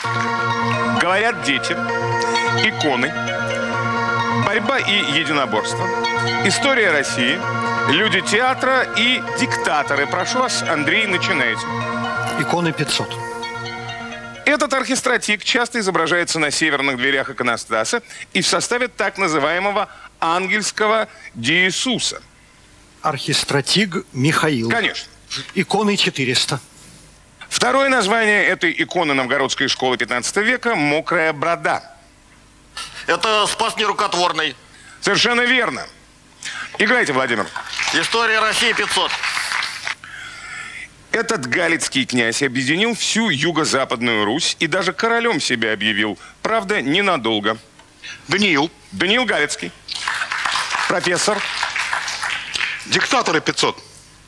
Говорят дети, иконы, борьба и единоборство, история России, люди театра и диктаторы. Прошу вас, Андрей, начинайте. Иконы 500. Этот архистратиг часто изображается на северных дверях иконостаса и в составе так называемого ангельского Диисуса. Архистратиг Михаил. Конечно. Иконы 400. Второе название этой иконы новгородской школы 15 века – «Мокрая борода». Это Спас Нерукотворный. Совершенно верно. Играйте, Владимир. История России 500. Этот галицкий князь объединил всю юго-западную Русь и даже королем себя объявил. Правда, ненадолго. Даниил. Даниил Галицкий. Профессор. Диктаторы 500.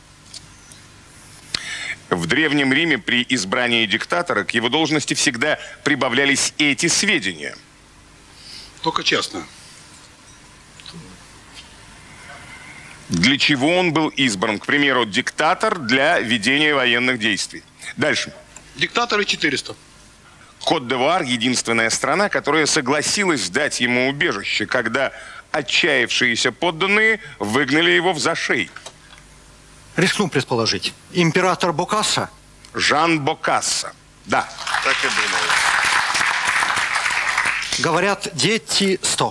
В Древнем Риме при избрании диктатора к его должности всегда прибавлялись эти сведения. Только честно. Для чего он был избран? К примеру, диктатор для ведения военных действий. Дальше. Диктаторы 400. Кот-д'Ивуар – единственная страна, которая согласилась дать ему убежище, когда отчаявшиеся подданные выгнали его в зашей. Рискну предположить. Император Бокасса? Жан Бокасса. Да. Так и думал. Говорят, дети 100.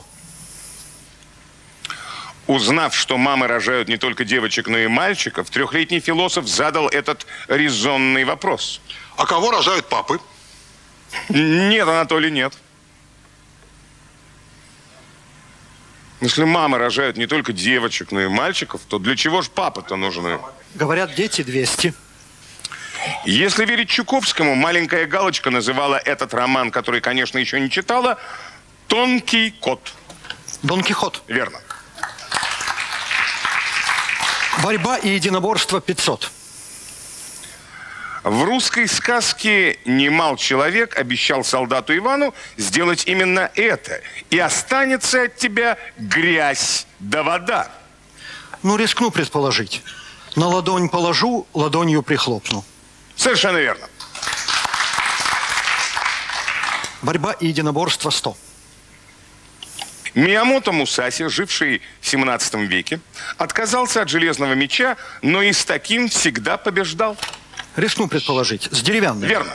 Узнав, что мамы рожают не только девочек, но и мальчиков, трехлетний философ задал этот резонный вопрос. А кого рожают папы? Нет, Анатолий, нет. Если мамы рожают не только девочек, но и мальчиков, то для чего же папы-то нужны? Говорят, дети 200. Если верить Чуковскому, маленькая Галочка называла этот роман, который, конечно, еще не читала, «Тонкий кот». Дон Кихот. Верно. Борьба и единоборство 500. В русской сказке немал человек обещал солдату Ивану сделать именно это. И останется от тебя грязь да вода. Ну, рискну предположить. На ладонь положу, ладонью прихлопну. Совершенно верно. Борьба и единоборство 100. Миямото Мусаси, живший в 17 веке, отказался от железного меча, но и с таким всегда побеждал. Рискну предположить. С деревянным. Верно.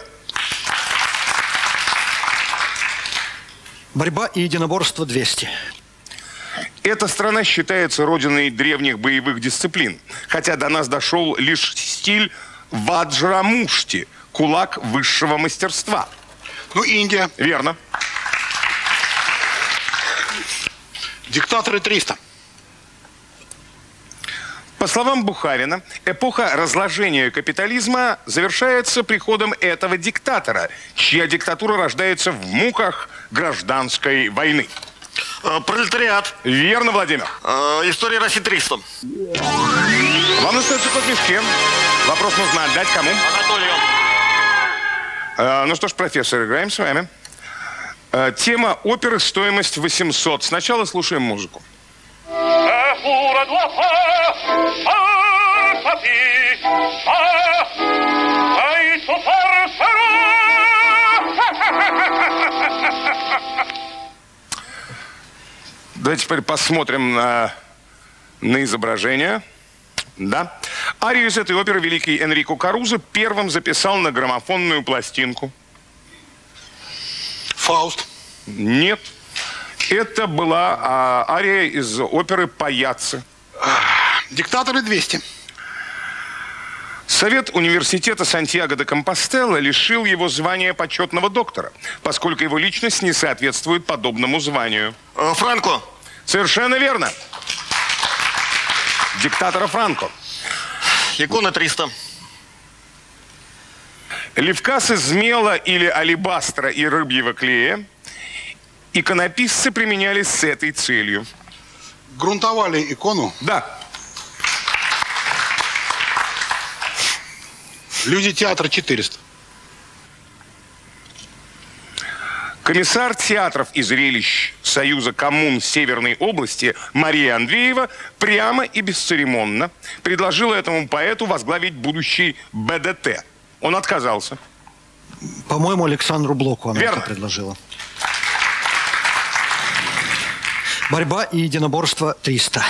Борьба и единоборство 200. Эта страна считается родиной древних боевых дисциплин, хотя до нас дошел лишь стиль ваджрамушти, кулак высшего мастерства. Ну, Индия. Верно. Диктаторы 300. По словам Бухарина, эпоха разложения капитализма завершается приходом этого диктатора, чья диктатура рождается в муках гражданской войны. Пролетариат. Верно, Владимир. История России 300. Вам остается по книжке. Вопрос нужно отдать кому? Анатолию. Ну что ж, профессор, играем с вами. Тема оперы «Стоимость 800». Сначала слушаем музыку. Давайте теперь посмотрим на изображение. Да. Арию из этой оперы великий Энрико Карузо первым записал на граммофонную пластинку. Фауст. Нет. Это была ария из оперы «Паяцци». Диктаторы 200. Совет университета Сантьяго де Компостела лишил его звания почетного доктора, поскольку его личность не соответствует подобному званию. Франко. Совершенно верно. Диктатора Франко. Икона 300. Левкас из мела или алебастра и рыбьего клея иконописцы применяли с этой целью. Грунтовали икону. Да. Люди театра 400. Комиссар театров и зрелищ Союза коммун Северной области Мария Андреева прямо и бесцеремонно предложила этому поэту возглавить будущий БДТ. Он отказался. По-моему, Александру Блоку она Верно. это предложила. Борьба и единоборство 300.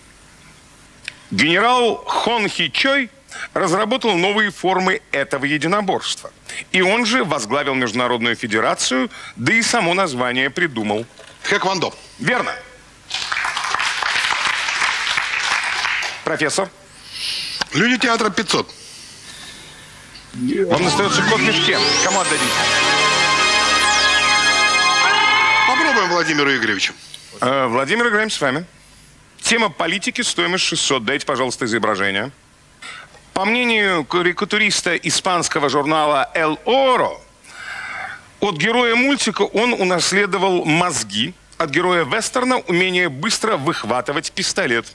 Генерал Хон Хи Чой разработал новые формы этого единоборства. И он же возглавил Международную федерацию, да и само название придумал. Тхэквондо. Верно. Профессор, Люди театра 500. вам остается кот в мешке. Кому отдадите? Попробуем Владимиру Игоревичу. Владимир, играем с вами. Тема политики, стоимость 600. Дайте, пожалуйста, изображение. По мнению карикатуриста испанского журнала «Эл Оро», от героя мультика он унаследовал мозги, от героя вестерна умение быстро выхватывать пистолет.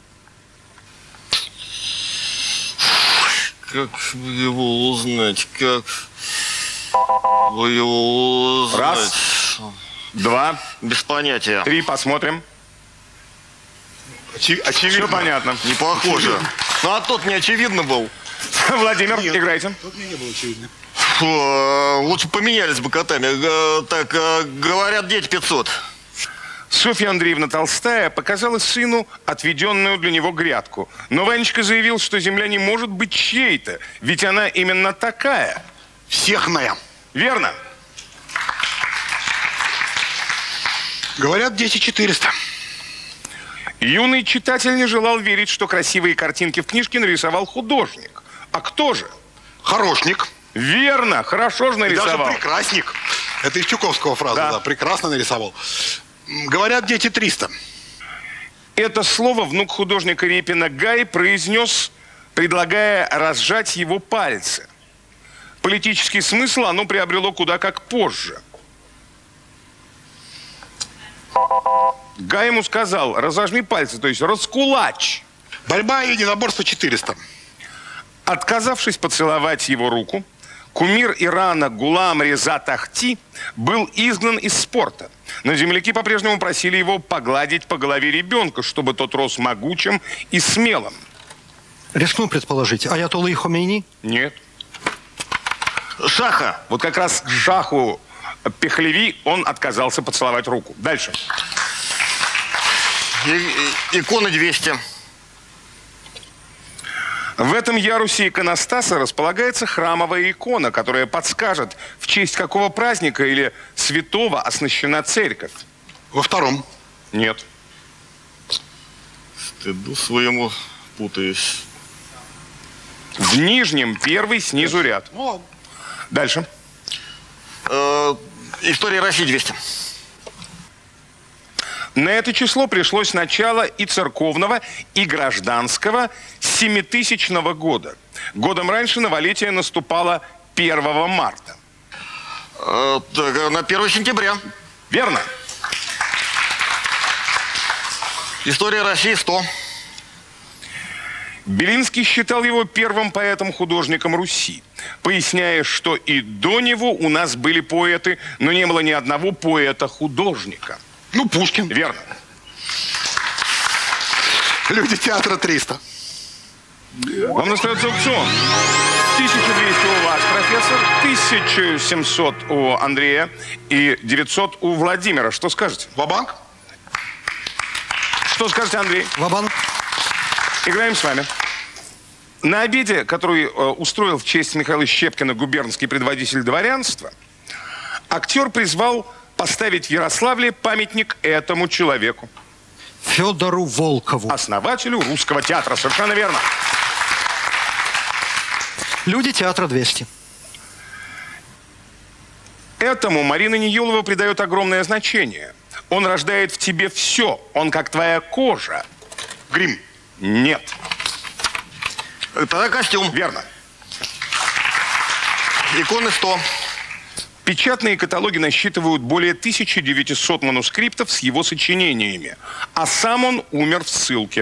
Как бы его узнать? Как бы его узнать? Раз, два, Без понятия. 3, посмотрим. Очевидно. Все понятно. Не похоже. Ну а тот не очевидно был. Владимир, играйте. Тут мне не было очевидно. Фу, лучше поменялись бы котами. Так, говорят, дети 500. Софья Андреевна Толстая показала сыну отведенную для него грядку. Но Ванечка заявил, что земля не может быть чьей-то, ведь она именно такая. Всехная. Верно? Говорят, дети 400. Юный читатель не желал верить, что красивые картинки в книжке нарисовал художник. А кто же? Хорошник. Верно, хорошо же И даже нарисовал. прекрасник. Это из Чуковского фраза, Да. да. Прекрасно нарисовал. Говорят, дети 300. Это слово внук художника Репина Гай произнес, предлагая разжать его пальцы. Политический смысл оно приобрело куда как позже. Гай ему сказал: разожми пальцы, то есть раскулачь. Борьба и единоборство 400. Отказавшись поцеловать его руку, кумир Ирана Гулам Реза Тахти был изгнан из спорта. Но земляки по-прежнему просили его погладить по голове ребенка, чтобы тот рос могучим и смелым. Рискну предположить, Аятолла Хомейни? Нет. Шаха. Вот как раз к Шаху Пехлеви он отказался поцеловать руку. Дальше. Иконы 200. В этом ярусе иконостаса располагается храмовая икона, которая подскажет, в честь какого праздника или святого оснащена церковь. Во втором. Нет. Стыду своему путаюсь. В нижнем первый, снизу ряд. Ну ладно. Дальше. История России 200. На это число пришлось начало и церковного, и гражданского 7000 года. Годом раньше новолетие наступало 1 марта. Так, на 1 сентября. Верно? История России 100. Белинский считал его первым поэтом-художником Руси, поясняя, что и до него у нас были поэты, но не было ни одного поэта-художника. Ну, Пушкин. Верно. Люди театра 300. Вам остается аукцион. 1200 у вас, профессор, 1700 у Андрея и 900 у Владимира. Что скажете? Ва-банк? Что скажете, Андрей? Ва-банк? Играем с вами. На обеде, который устроил в честь Михаила Щепкина губернский предводитель дворянства, актер призвал поставить в Ярославле памятник этому человеку. Федору Волкову. Основателю русского театра. Совершенно верно. Люди театра 200. Этому Марина Ниелова придает огромное значение. Он рождает в тебе все. Он как твоя кожа. Грим. Нет. Тогда костюм. Верно. Иконы 100. Печатные каталоги насчитывают более 1900 манускриптов с его сочинениями. А сам он умер в ссылке.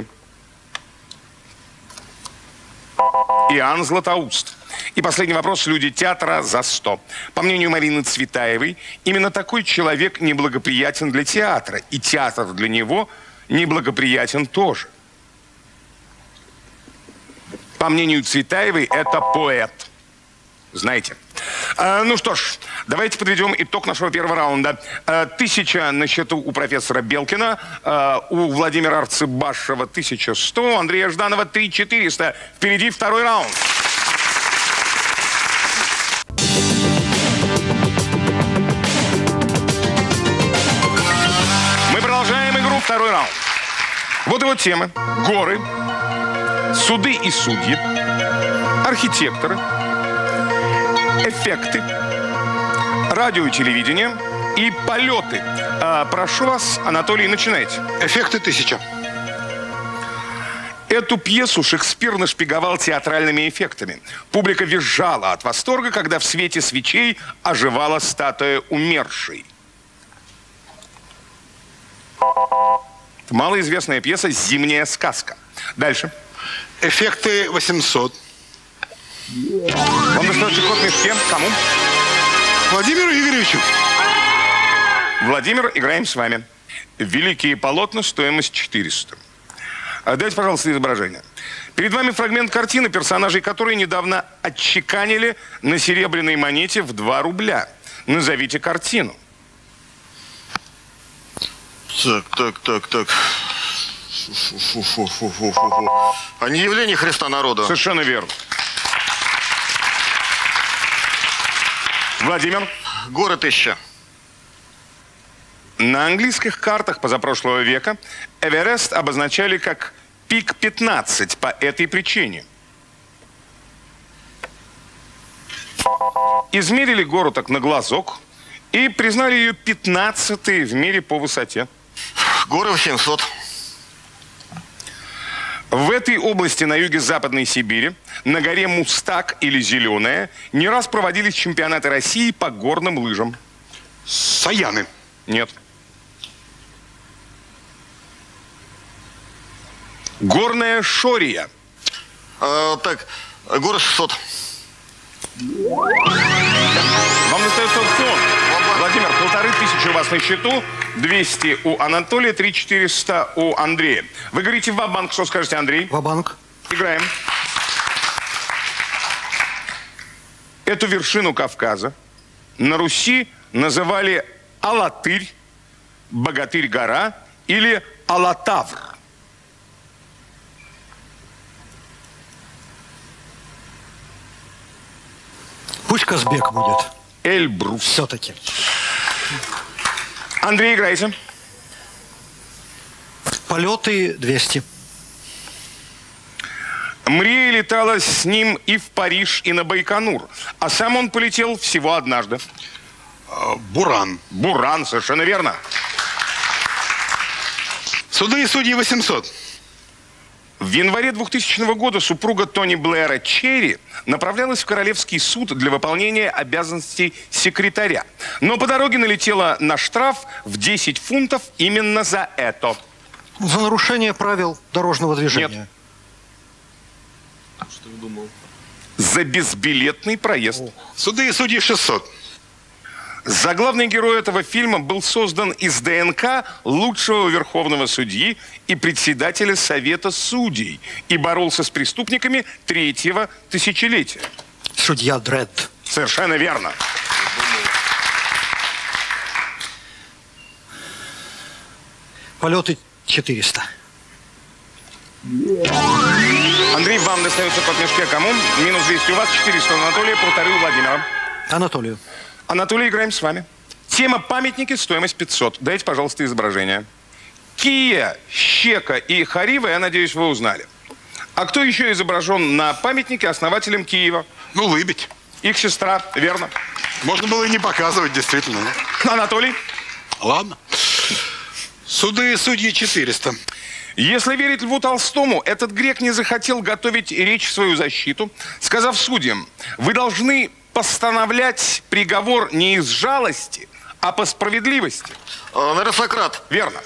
Иоанн Златоуст. И последний вопрос. Люди театра за 100. По мнению Марины Цветаевой, именно такой человек неблагоприятен для театра. И театр для него неблагоприятен тоже. По мнению Цветаевой, это поэт. знаете. Ну что ж, давайте подведем итог нашего первого раунда. 1000 на счету у профессора Белкина, у Владимира Арцебашева 1100, у Андрея Жданова 3400. Впереди второй раунд. Мы продолжаем игру второй раунд. Вот его темы. Горы, суды и судьи, архитекторы, эффекты, радио и телевидение и полеты. Прошу вас, Анатолий, начинайте. Эффекты 1000. Эту пьесу Шекспир нашпиговал театральными эффектами. Публика визжала от восторга, когда в свете свечей оживала статуя умершей. Малоизвестная пьеса «Зимняя сказка». Дальше. Эффекты 800. Вам достается ход в мешке. Кому? Владимиру Игоревичу. Владимир, играем с вами. Великие полотна, стоимость 400. Дайте, пожалуйста, изображение. Перед вами фрагмент картины, персонажей которой недавно отчеканили на серебряной монете в 2 рубля. Назовите картину. Так. Фу. А не явление Христа народу? Совершенно верно. Владимир. Горы 1000. На английских картах позапрошлого века Эверест обозначали как пик 15 по этой причине. Измерили гору так на глазок и признали ее 15-й в мире по высоте. Горы 800. В этой области на юге Западной Сибири, на горе Мустак или Зеленая, не раз проводились чемпионаты России по горным лыжам. Саяны. Нет. Горная Шория. Так, горы 600. Вам достается аукцион. Владимир, 1500 у вас на счету, 200 у Анатолия, 3400 у Андрея. Вы говорите ва-банк, что скажете, Андрей? Ва-банк. Играем. Эту вершину Кавказа на Руси называли Алатырь, Богатырь-гора или Алатавр. Пусть Казбек будет. Эльбрус. Все-таки. Андрей, играйте. Полеты 200. Мрия летала с ним и в Париж, и на Байконур. А сам он полетел всего однажды. Буран. Буран, совершенно верно. Суды и судьи 800. В январе 2000 года супруга Тони Блэра Черри направлялась в Королевский суд для выполнения обязанностей секретаря. Но по дороге налетела на штраф в 10 фунтов именно за это. За нарушение правил дорожного движения. Нет. Что я думал? За безбилетный проезд. Суды и судьи 600. Заглавный герой этого фильма был создан из ДНК лучшего верховного судьи и председателя Совета судей и боролся с преступниками 3-го тысячелетия. Судья Дред. Совершенно верно. Полеты 400. Андрей, вам достается под мешке. Кому? Минус 200 у вас, 400 у Анатолия, 1,5 у Владимира. Анатолию. Анатолий, играем с вами. Тема памятники, стоимость 500. Дайте, пожалуйста, изображение. Кия, Щека и Харива, я надеюсь, вы узнали. А кто еще изображен на памятнике основателем Киева? Ну, Лыбедь. Их сестра, верно. Можно было и не показывать, действительно. Анатолий? Ладно. Суды и судьи 400. Если верить Льву Толстому, этот грек не захотел готовить речь в свою защиту, сказав судьям: вы должны постановлять приговор не из жалости, а по справедливости. Наверное, Сократ. Верно.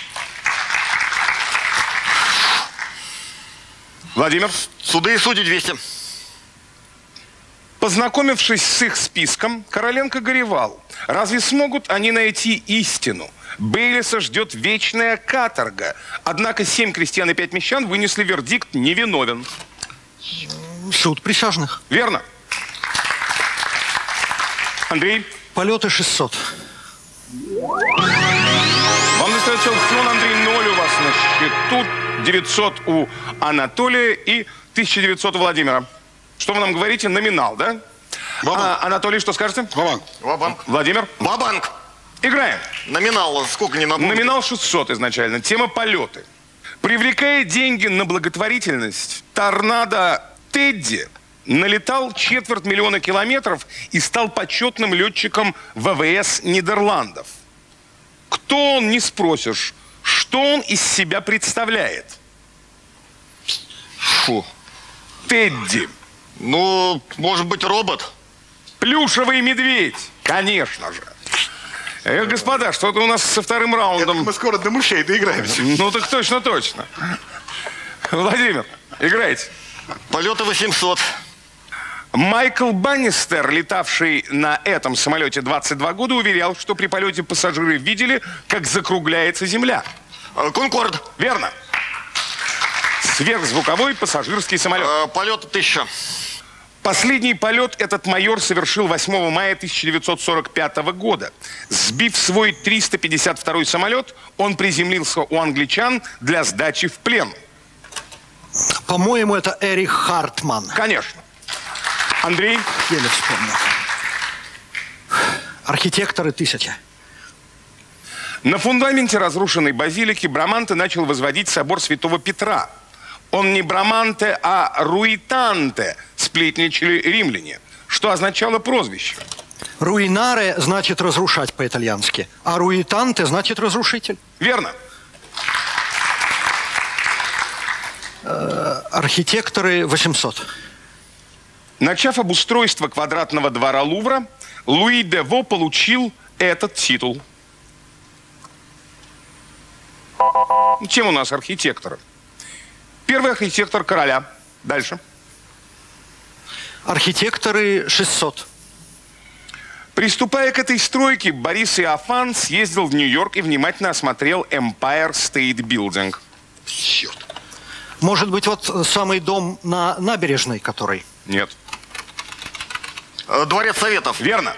Владимир? Суды и судьи 200. Познакомившись с их списком, Короленко горевал. Разве смогут они найти истину? Бейлиса ждет вечная каторга. Однако 7 крестьян и 5 мещан вынесли вердикт: невиновен. Суд присяжных. Верно. Андрей? Полеты 600. Вам достается аукцион, Андрей, 0 у вас на счету, 900 у Анатолия и 1900 у Владимира. Что вы нам говорите? Номинал, да? Анатолий, что скажете? Ва-банк. Ва-банк. Владимир? Ва-банк. Играем. Номинал сколько не напомню? Номинал 600 изначально. Тема полеты. Привлекая деньги на благотворительность, торнадо Тедди налетал 250 000 километров и стал почетным летчиком ВВС Нидерландов. Кто он, не спросишь. Что он из себя представляет? Фу. Тедди. Ну, может быть, робот? Плюшевый медведь. Конечно же. Господа, что-то у нас со вторым раундом. Мы скоро до мышей доиграемся. Ну так точно, точно. Владимир, играйте. Полеты 800. Майкл Баннистер, летавший на этом самолете 22 года, уверял, что при полете пассажиры видели, как закругляется Земля. Конкорд. Верно. Сверхзвуковой пассажирский самолет. Полеты 1000. Последний полет этот майор совершил 8 мая 1945 года. Сбив свой 352-й самолет, он приземлился у англичан для сдачи в плен. По-моему, это Эрих Хартман. Конечно. Андрей? Еле вспомнил. Архитекторы 1000. На фундаменте разрушенной базилики Браманте начал возводить собор Святого Петра. Он не Браманте, а Руитанте, сплетничали римляне, что означало прозвище. Руинаре значит разрушать по-итальянски, а руитанте значит разрушитель. Верно. Архитекторы 800. Начав обустройство квадратного двора Лувра, Луи де Во получил этот титул. Чем у нас архитекторы? Первый архитектор короля. Дальше. Архитекторы 600. Приступая к этой стройке, Борис Иофан съездил в Нью-Йорк и внимательно осмотрел Empire State Building. Черт. Может быть, вот самый дом на набережной, который? Нет. Дворец Советов. Верно.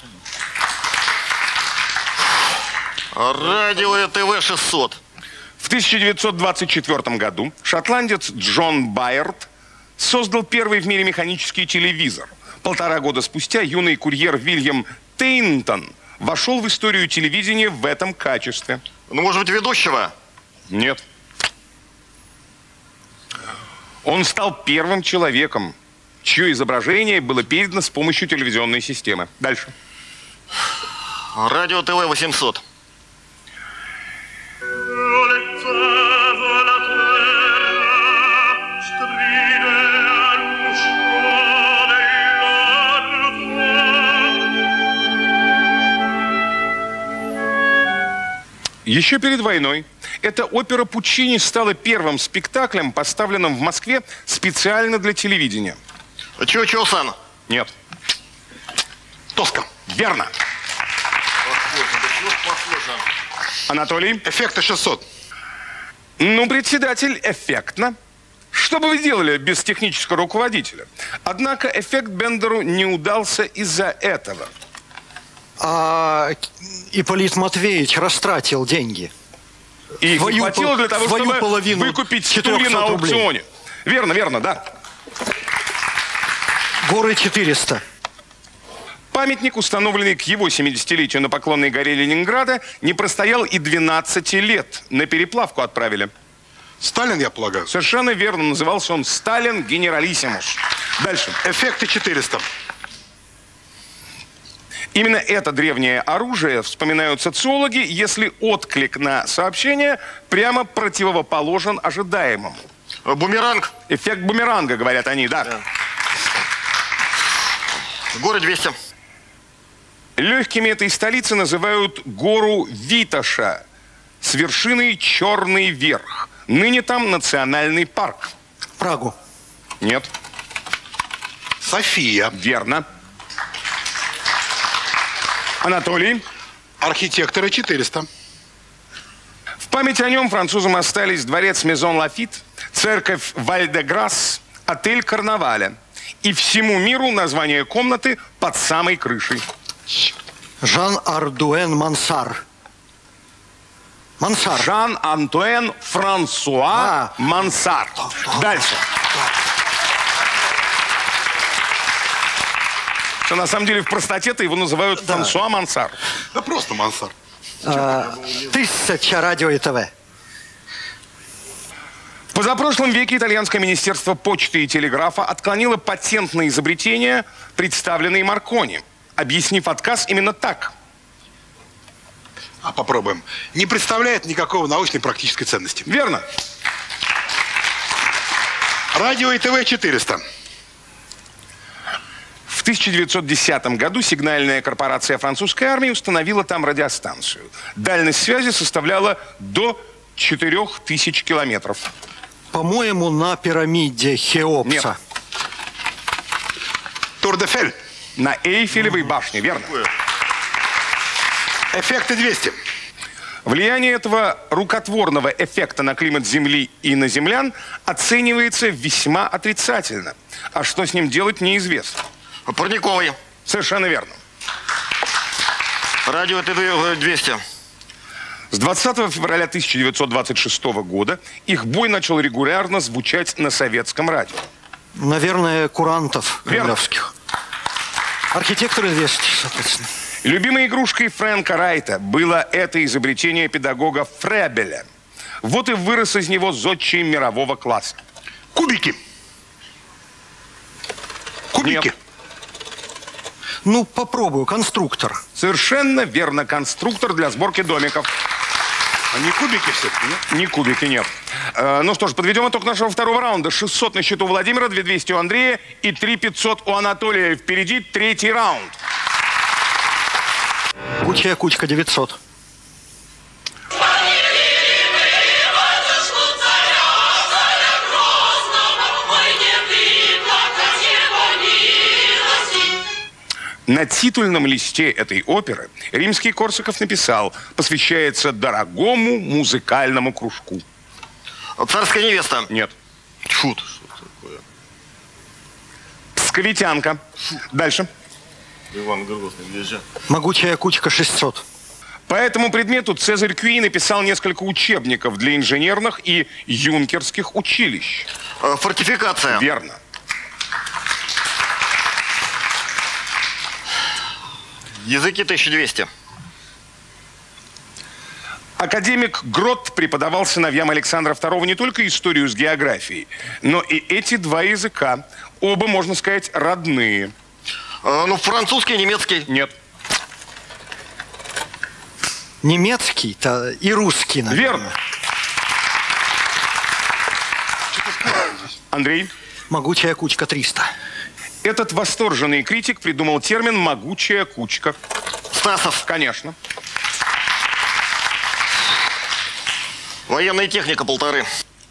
Радио и ТВ 600. В 1924 году шотландец Джон Байерд создал первый в мире механический телевизор. 1,5 года спустя юный курьер Вильям Тейнтон вошел в историю телевидения в этом качестве. Ну, может быть, ведущего? Нет. Он стал первым человеком, чье изображение было передано с помощью телевизионной системы. Дальше. Радио ТВ 800. Еще перед войной эта опера Пуччини стала первым спектаклем, поставленным в Москве специально для телевидения. Чо-Чо-сан. Нет. Тоска. Верно. Похоже. Анатолий? Эффекты 600. Ну, председатель, эффектно. Что бы вы делали без технического руководителя? Однако эффект Бендеру не удался из-за этого. А Ипполит Матвеевич растратил деньги. И не хватило для того, свою чтобы половину выкупить 400 стулья на рублей. аукционе. Верно, верно, да. Горы 400. Памятник, установленный к его 70-летию на Поклонной горе Ленинграда, не простоял и 12 лет. На переплавку отправили. Сталин, я полагаю. Совершенно верно. Назывался он Сталин Генералиссимус. Дальше. Эффекты 400. Именно это древнее оружие, вспоминают социологи, если отклик на сообщение прямо противоположен ожидаемому. Бумеранг. Эффект бумеранга, говорят они, да. Горы 200. Легкими этой столицы называют гору Витоша с вершиной Черный Верх. Ныне там национальный парк. Прагу. Нет. София. Верно. Анатолий. Архитекторы 400. В память о нем французам остались дворец Мезон Лафит, церковь Валь-де-Грасс, отель Карнаваля. И всему миру название комнаты под самой крышей. Жан-Ардуэн Мансар. Мансар. Жан-Антуэн Франсуа Мансар. Дальше. Что на самом деле в простоте-то его называют Франсуа Мансар. Да просто Мансар. 1000 радио и ТВ. В позапрошлом веке итальянское министерство почты и телеграфа отклонило патент на изобретение, представленное Маркони, объяснив отказ именно так. А попробуем. Не представляет никакого научной практической ценности. Верно. Радио и ТВ 400. В 1910 году сигнальная корпорация французской армии установила там радиостанцию. Дальность связи составляла до 4000 километров. По-моему, на пирамиде Хеопса. Нет. Тур-де-Фель. На Эйфелевой башне, верно. Эффекты 200. Влияние этого рукотворного эффекта на климат Земли и на землян оценивается весьма отрицательно. А что с ним делать, неизвестно. Парниковый. Совершенно верно. Радио ТВ 200. С 20 февраля 1926 года их бой начал регулярно звучать на советском радио. Наверное, курантов Верно. кремлевских. Архитекторы 200, соответственно. Любимой игрушкой Фрэнка Райта было это изобретение педагога Фребеля. Вот и вырос из него зодчий мирового класса. Кубики. Кубики. Нет. Ну, попробую. Конструктор. Совершенно верно. Конструктор для сборки домиков. А не кубики все-таки, нет? Не кубики, нет. Ну что ж, подведем итог нашего второго раунда. 600 на счету Владимира, 2200 у Андрея и 3500 у Анатолия. Впереди третий раунд. Кучая кучка 900. На титульном листе этой оперы римский Корсаков написал: посвящается дорогому музыкальному кружку. Царская невеста. Нет. Фу. Псковитянка. Дальше. Иван Грозный, где же? Могучая кучка 600. По этому предмету Цезарь Кюи написал несколько учебников для инженерных и юнкерских училищ. Фортификация. Верно. Языки 1200. Академик Грот преподавал сыновьям Александра II не только историю с географией, но и эти два языка. Оба, можно сказать, родные. Ну, французский, немецкий. Нет. Немецкий-то и русский, наверное. Верно. Андрей? Могучая кучка 300. Этот восторженный критик придумал термин «могучая кучка». Стасов. Конечно. Военная техника 1500.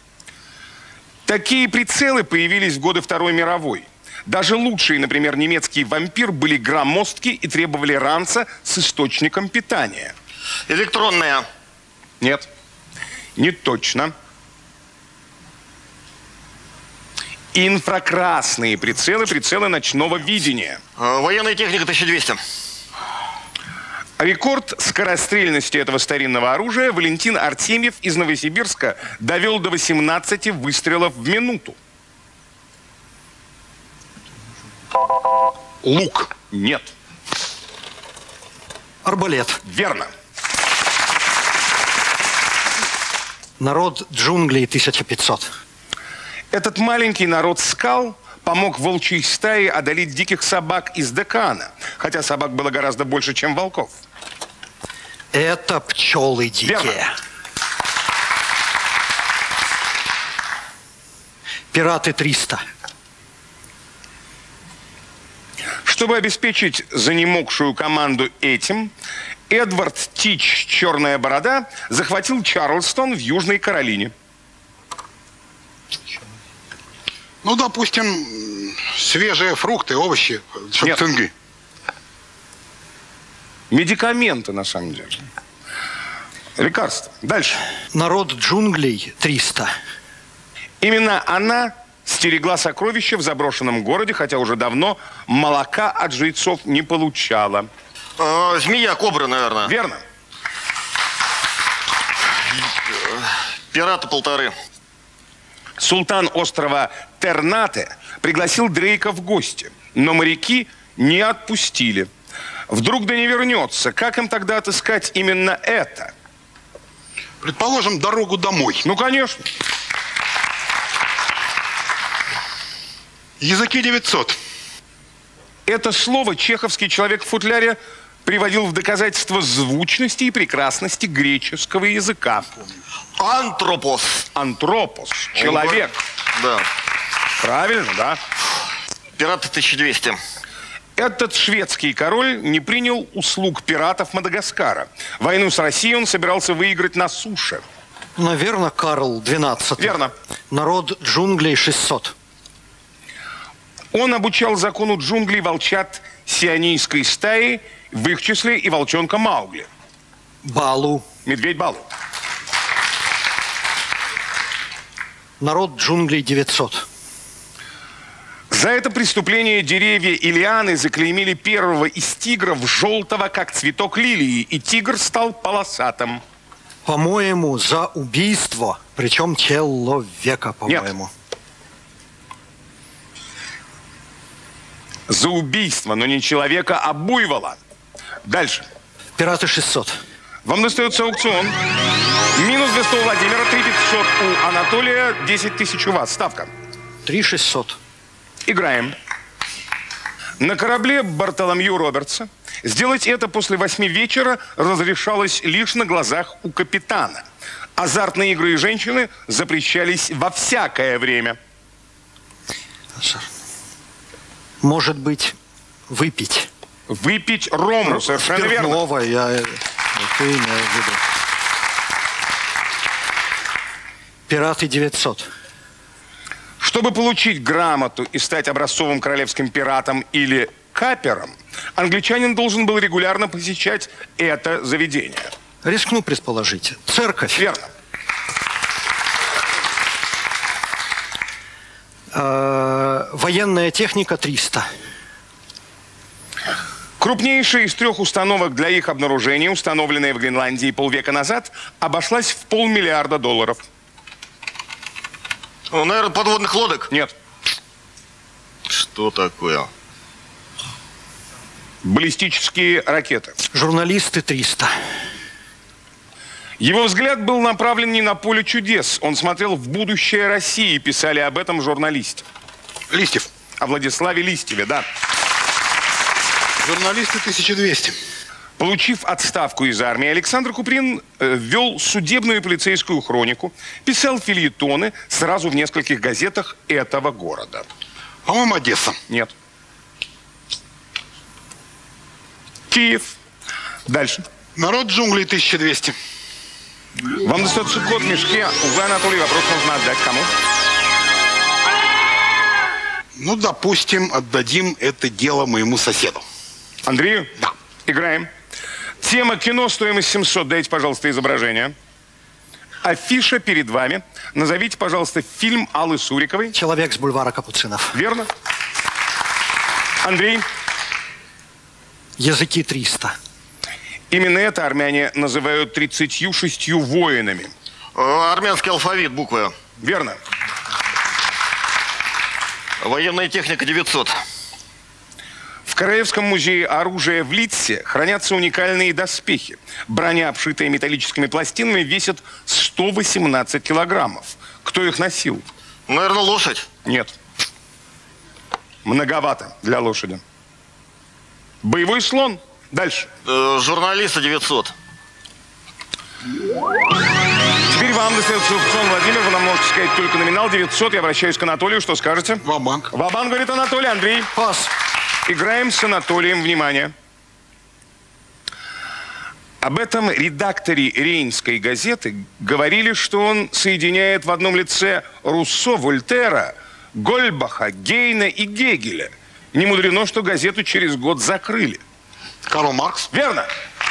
Такие прицелы появились в годы Второй мировой. Даже лучшие, например, немецкий «Вампир» были громоздки и требовали ранца с источником питания. Электронная. Нет, не точно. Инфракрасные прицелы, прицелы ночного видения. Военная техника 1200. Рекорд скорострельности этого старинного оружия Валентин Артемьев из Новосибирска довел до 18 выстрелов в минуту. Лук. Нет. Арбалет. Верно. Народ джунглей 1500. Этот маленький народ скал помог волчьей стае одолеть диких собак из Декана, хотя собак было гораздо больше, чем волков. Это пчелы дикие. Верно. Пираты 300. Чтобы обеспечить занемогшую команду этим, Эдвард Тич «Черная борода» захватил Чарльстон в Южной Каролине. Ну, допустим, свежие фрукты, овощи, чтобы Нет. цинги. Медикаменты, на самом деле. Лекарства. Дальше. Народ джунглей 300. Именно она стерегла сокровища в заброшенном городе, хотя уже давно молока от жрецов не получала. Змея, кобра, наверное. Верно. Пираты полторы. Султан острова Тернате пригласил Дрейка в гости, но моряки не отпустили. Вдруг да не вернется. Как им тогда отыскать именно это? Предположим, дорогу домой. Ну, конечно. Языки 900. Это слово чеховский человек в футляре приводил в доказательство звучности и прекрасности греческого языка. Антропос. Антропос. Человек. Да. Правильно, да. Пираты 1200. Этот шведский король не принял услуг пиратов Мадагаскара. Войну с Россией он собирался выиграть на суше. Наверное, Карл XII. Верно. Народ джунглей 600. Он обучал закону джунглей волчат сионийской стаи, в их числе и волчонка Маугли. Балу. Медведь Балу. Народ джунглей 900. За это преступление деревья и лианы заклеймили первого из тигров желтого, как цветок лилии, и тигр стал полосатым. По-моему, за убийство, причем человека, по-моему. За убийство, но не человека, а буйвола. Дальше. Пираты 600. Вам достается аукцион. Минус 200 у Владимира, 3500 у Анатолия, 10 тысяч у вас. Ставка. 3600. Играем. На корабле Бартоломью Робертса сделать это после 8 вечера разрешалось лишь на глазах у капитана. Азартные игры и женщины запрещались во всякое время. Может быть, выпить. Выпить рому, совершенно верно. Спиртного, я это имею в виду. Пираты 900. Чтобы получить грамоту и стать образцовым королевским пиратом или капером, англичанин должен был регулярно посещать это заведение. Рискну предположить. Церковь. Верно. Военная техника 300. Крупнейшая из 3 установок для их обнаружения, установленная в Гренландии полвека назад, обошлась в $500 миллиарда. Наверное, подводных лодок. Нет. Что такое? Баллистические ракеты. Журналисты 300. Его взгляд был направлен не на поле чудес. Он смотрел в будущее России. Писали об этом журналисты. Листьев. О Владиславе Листьеве, да. Журналисты 1200. Получив отставку из армии, Александр Куприн вел судебную и полицейскую хронику, писал фельетоны сразу в нескольких газетах этого города. По-моему, Одесса. Нет. Киев. Дальше. Народ джунглей 1200. Вам достается кот в мешке. Увы, Анатолий, вопрос нужно отдать кому? Ну, допустим, отдадим это дело моему соседу. Андрею? Да. Играем. Тема кино, стоимость 700. Дайте, пожалуйста, изображение. Афиша перед вами. Назовите, пожалуйста, фильм Аллы Суриковой. Человек с бульвара Капуцинов. Верно? Андрей? Языки 300. Именно это армяне называют 36 воинами. Армянский алфавит, буквы. Верно. Военная техника 900. В Королевском музее оружия в Лидсе хранятся уникальные доспехи. Броня, обшитая металлическими пластинами, весит 118 килограммов. Кто их носил? Наверное, лошадь. Нет. Многовато для лошади. Боевой слон. Дальше. Журналисты 900. Теперь вам достается аукцион, Владимир. Вы нам можете сказать только номинал 900. Я обращаюсь к Анатолию. Что скажете? Ва-банк. Ва-банк, говорит Анатолий. Андрей. Пас. Играем с Анатолием. Внимание. Об этом редакторе Рейнской газеты говорили, что он соединяет в одном лице Руссо, Вольтера, Гольбаха, Гейна и Гегеля. Не мудрено, что газету через год закрыли. Карл Маркс. Верно.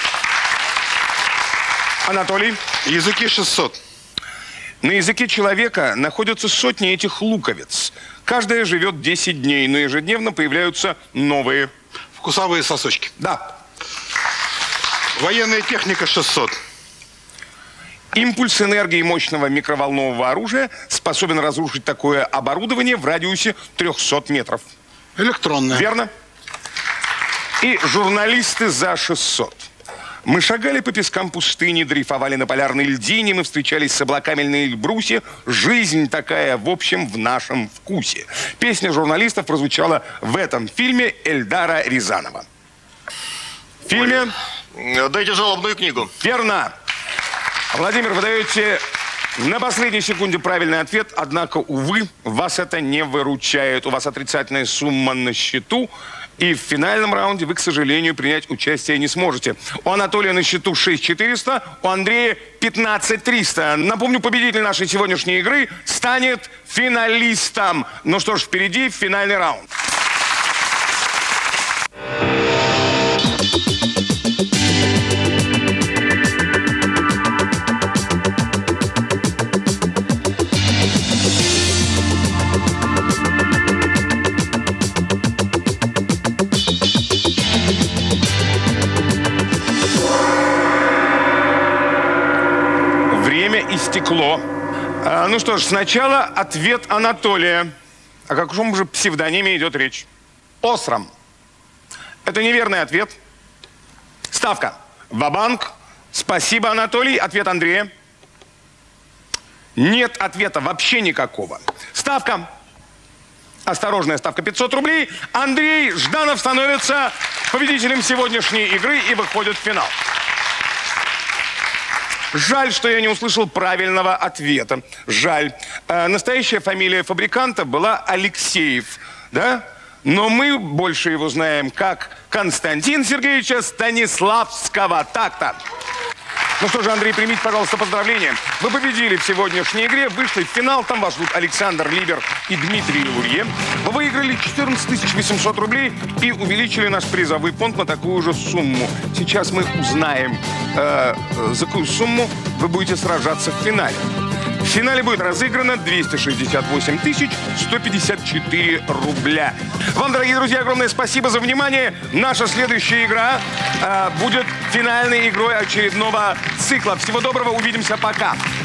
Анатолий. Языки 600. На языке человека находятся сотни этих луковиц. Каждая живет 10 дней, но ежедневно появляются новые. Вкусовые сосочки. Да. Военная техника 600. Импульс энергии мощного микроволнового оружия способен разрушить такое оборудование в радиусе 300 метров. Электронная. Верно? И журналисты за 600. Мы шагали по пескам пустыни, дрейфовали на полярной льдине, мы встречались с облаками на Эльбрусе. Жизнь такая, в общем, в нашем вкусе. Песня журналистов прозвучала в этом фильме Эльдара Рязанова. В фильме... Дайте жалобную книгу. Верно. Владимир, вы даете на последней секунде правильный ответ, однако, увы, вас это не выручает. У вас отрицательная сумма на счету. И в финальном раунде вы, к сожалению, принять участие не сможете. У Анатолия на счету 6400, у Андрея 15300. Напомню, победитель нашей сегодняшней игры станет финалистом. Ну что ж, впереди финальный раунд. Истекло. Ну что ж, сначала ответ Анатолия. О каком же псевдониме идет речь? Осрам. Это неверный ответ. Ставка. Ва-банк. Спасибо, Анатолий. Ответ Андрея. Нет ответа вообще никакого. Ставка. Осторожная ставка 500 рублей. Андрей Жданов становится победителем сегодняшней игры и выходит в финал. Жаль, что я не услышал правильного ответа. Жаль. Настоящая фамилия фабриканта была Алексеев, да? Но мы больше его знаем как Константин Сергеевича Станиславского. Так-то. Ну что же, Андрей, примите, пожалуйста, поздравления. Вы победили в сегодняшней игре, вышли в финал. Там вас ждут Александр Либер и Дмитрий Лурье. Вы выиграли 14 800 рублей и увеличили наш призовой фонд на такую же сумму. Сейчас мы узнаем, за какую сумму вы будете сражаться в финале. В финале будет разыграно 268 154 рубля. Вам, дорогие друзья, огромное спасибо за внимание. Наша следующая игра будет финальной игрой очередного цикла. Всего доброго, увидимся, пока.